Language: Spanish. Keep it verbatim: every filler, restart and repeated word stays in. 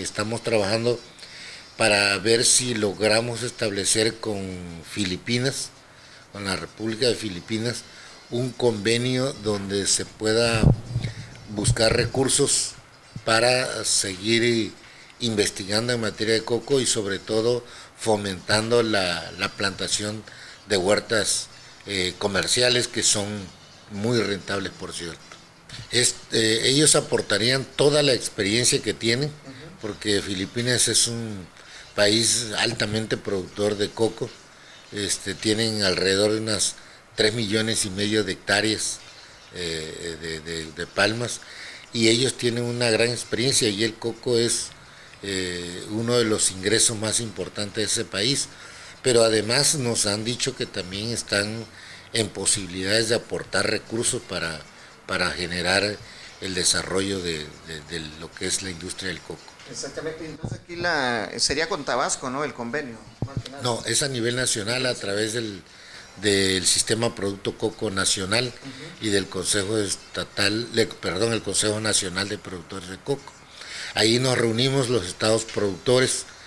estamos trabajando para ver si logramos establecer con Filipinas, con la República de Filipinas, un convenio donde se pueda buscar recursos para seguir investigando en materia de coco y sobre todo fomentando la, la plantación de huertas eh, comerciales que son muy rentables, por cierto. Este, ellos aportarían toda la experiencia que tienen, porque Filipinas es un país altamente productor de coco. Este, tienen alrededor de unas tres millones y medio de hectáreas eh, de, de, de palmas, y ellos tienen una gran experiencia, y el coco es eh, uno de los ingresos más importantes de ese país. Pero además nos han dicho que también están en posibilidades de aportar recursos para, para generar el desarrollo de, de, de lo que es la industria del coco. Exactamente, entonces aquí la, sería con Tabasco, ¿no? El convenio. No, es a nivel nacional a través del, del Sistema Producto Coco Nacional uh-huh. y del Consejo Estatal, de, perdón, el Consejo Nacional de Productores de Coco. Ahí nos reunimos los estados productores